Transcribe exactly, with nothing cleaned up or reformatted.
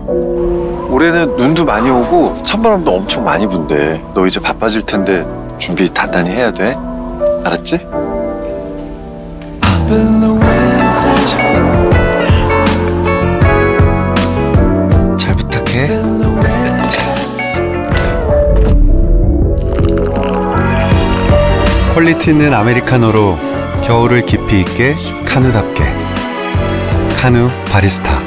올해는 눈도 많이 오고 찬바람도 엄청 많이 분대. 너 이제 바빠질 텐데 준비 단단히 해야 돼. 알았지? 잘 부탁해. 퀄리티 있는 아메리카노로 겨울을 깊이 있게 카누답게. 카누 바리스타.